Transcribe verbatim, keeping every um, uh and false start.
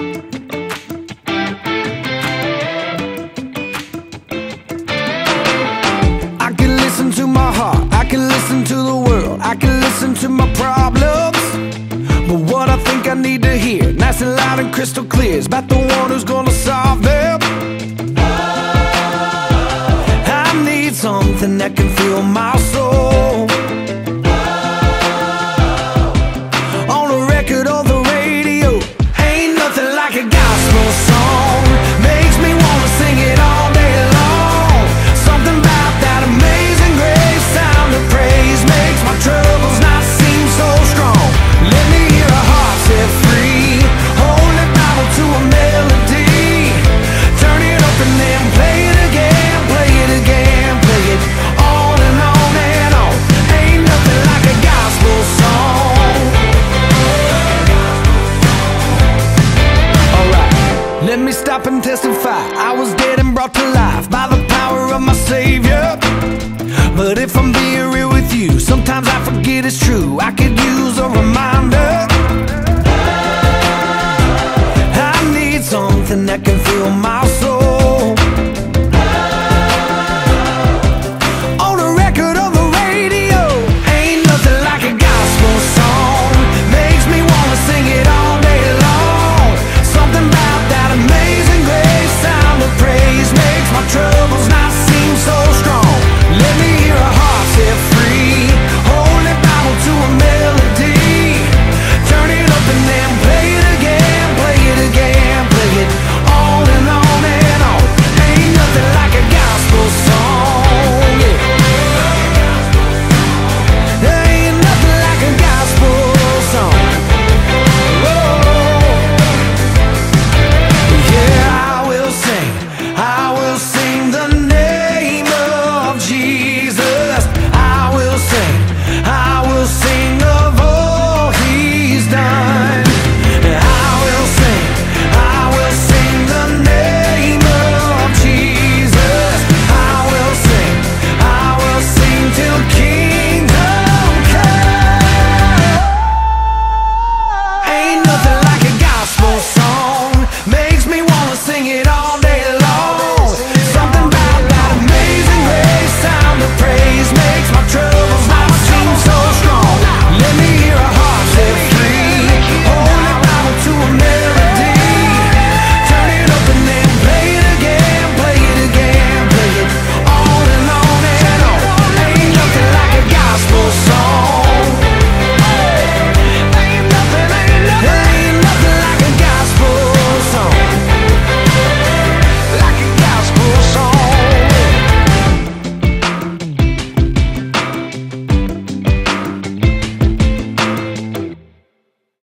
I can listen to my heart, I can listen to the world, I can listen to my problems. But what I think I need to hear, nice and loud and crystal clear, is about the one who's gonna solve them. I need something that can fill my soul. On the record or the radio, ain't nothing like a gospel song. Makes me wanna sing it all day long. Something about that amazing grace, sound of praise, makes my troubles not seem so strong. Let me hear a heart set free, hold it Bible to a melody. Turn it up and then play it again, play it again, play it on and on and on. Ain't nothing like a gospel song. Alright, let me stop and testify. I was dead and brought to life by the power of my Savior. But if I'm being real with you, sometimes I forget it's true. I could use a reminder. I need something that can